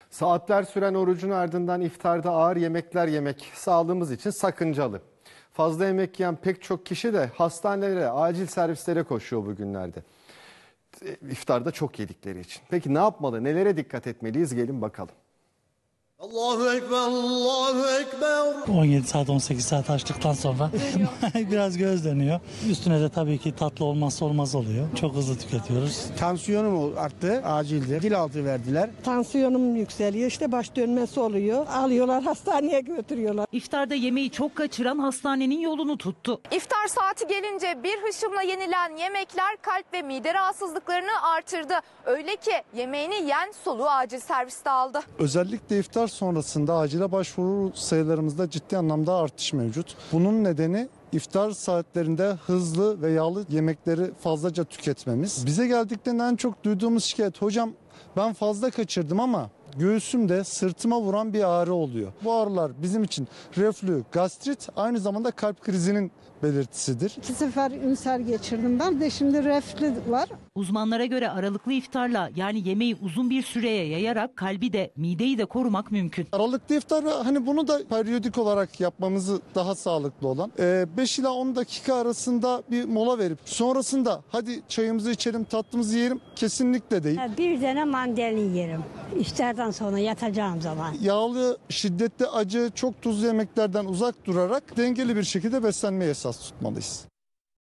Saatler süren orucun ardından iftarda ağır yemekler yemek sağlığımız için sakıncalı. Fazla yemek yiyen pek çok kişi de hastanelere, acil servislere koşuyor bugünlerde. İftarda çok yedikleri için. Peki ne yapmalı, nelere dikkat etmeliyiz? Gelin bakalım. Allahu Ekber, Allahu Ekber. 17 saat 18 saat açtıktan sonra biraz göz dönüyor. Üstüne de tabii ki tatlı olmazsa olmaz oluyor. Çok hızlı tüketiyoruz. Tansiyonum arttı, acilde. Dil altı verdiler. Tansiyonum yükseliyor, işte baş dönmesi oluyor. Alıyorlar, hastaneye götürüyorlar. İftarda yemeği çok kaçıran hastanenin yolunu tuttu. İftar saati gelince bir hışımla yenilen yemekler kalp ve mide rahatsızlıklarını artırdı. Öyle ki yemeğini yiyen soluğu acil serviste aldı. Özellikle iftar sonrasında acile başvuru sayılarımızda ciddi anlamda artış mevcut. Bunun nedeni iftar saatlerinde hızlı ve yağlı yemekleri fazlaca tüketmemiz. Bize geldiklerinde en çok duyduğumuz şikayet, hocam ben fazla kaçırdım ama göğsümde sırtıma vuran bir ağrı oluyor. Bu ağrılar bizim için reflü, gastrit, aynı zamanda kalp krizinin belirtisidir. 2 sefer ülser geçirdim ben de, şimdi reflü var. Uzmanlara göre aralıklı iftarla, yani yemeği uzun bir süreye yayarak kalbi de mideyi de korumak mümkün. Aralıklı iftarı bunu da periyodik olarak yapmamızı daha sağlıklı olan. 5 ila 10 dakika arasında bir mola verip sonrasında hadi çayımızı içelim, tatlımızı yiyelim kesinlikle değil. Bir tane mandalina yerim iftardan sonra yatacağım zaman. Yağlı, şiddetli, acı, çok tuzlu yemeklerden uzak durarak dengeli bir şekilde beslenmeyi esas tutmalıyız.